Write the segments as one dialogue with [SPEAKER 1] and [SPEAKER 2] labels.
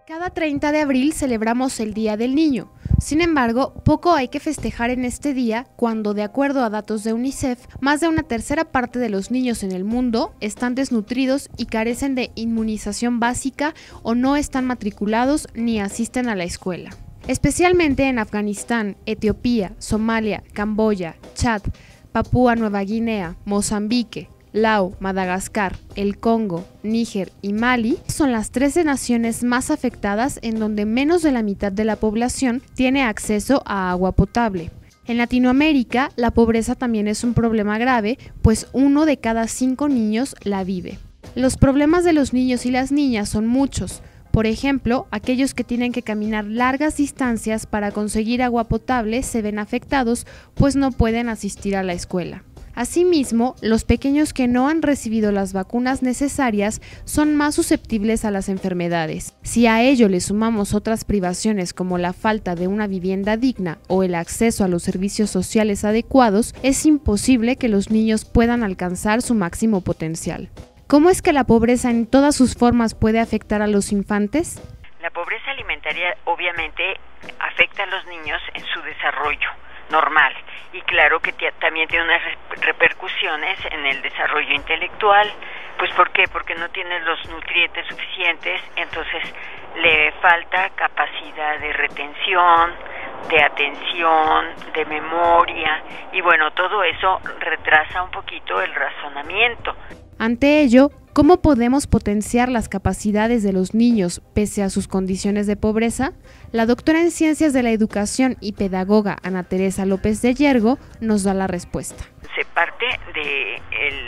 [SPEAKER 1] Cada 30 de abril celebramos el Día del Niño. Sin embargo, poco hay que festejar en este día cuando, de acuerdo a datos de UNICEF, más de una tercera parte de los niños en el mundo están desnutridos y carecen de inmunización básica o no están matriculados ni asisten a la escuela. Especialmente en Afganistán, Etiopía, Somalia, Camboya, Chad, Papúa Nueva Guinea, Mozambique, Laos, Madagascar, el Congo, Níger y Mali son las 13 naciones más afectadas en donde menos de la mitad de la población tiene acceso a agua potable. En Latinoamérica, la pobreza también es un problema grave, pues 1 de cada 5 niños la vive. Los problemas de los niños y las niñas son muchos. Por ejemplo, aquellos que tienen que caminar largas distancias para conseguir agua potable se ven afectados, pues no pueden asistir a la escuela. Asimismo, los pequeños que no han recibido las vacunas necesarias son más susceptibles a las enfermedades. Si a ello le sumamos otras privaciones como la falta de una vivienda digna o el acceso a los servicios sociales adecuados, es imposible que los niños puedan alcanzar su máximo potencial. ¿Cómo es que la pobreza en todas sus formas puede afectar a los infantes?
[SPEAKER 2] La pobreza alimentaria obviamente afecta a los niños en su desarrollo normal y claro que también tiene unas repercusiones en el desarrollo intelectual. Pues ¿por qué? Porque no tiene los nutrientes suficientes, entonces le falta capacidad de retención, de atención, de memoria y bueno, todo eso retrasa un poquito el razonamiento.
[SPEAKER 1] Ante ello, ¿cómo podemos potenciar las capacidades de los niños pese a sus condiciones de pobreza? La doctora en Ciencias de la Educación y pedagoga Ana Teresa López de Yergo nos da la respuesta.
[SPEAKER 2] Se parte del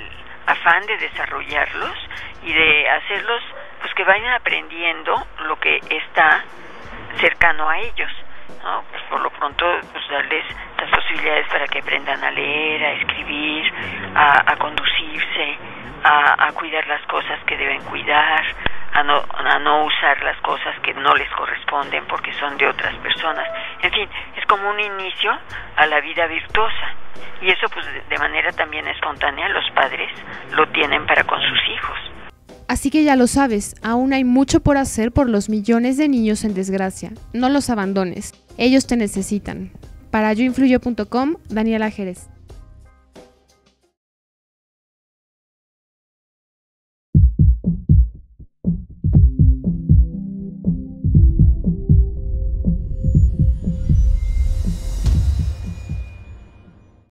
[SPEAKER 2] afán de desarrollarlos y de hacerlos pues que vayan aprendiendo lo que está cercano a ellos, ¿no? Pues por lo pronto pues darles las posibilidades para que aprendan a leer, a escribir, a conducirse, a cuidar las cosas que deben cuidar, a no usar las cosas que no les corresponden porque son de otras personas. En fin, es como un inicio a la vida virtuosa y eso pues de manera también espontánea los padres lo tienen para con sus hijos.
[SPEAKER 1] Así que ya lo sabes, aún hay mucho por hacer por los millones de niños en desgracia. No los abandones, ellos te necesitan. Para yoinfluyo.com, Daniela Jerez.